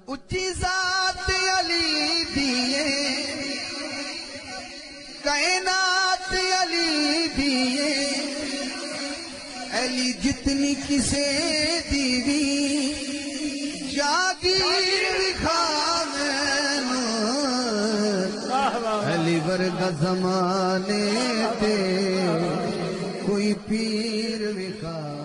उच्ची जात अली दिए कायनात अली दिए अली जितनी किसे दीवी जागीर खाने अली वर्गा जमाने ते कोई पीर विखा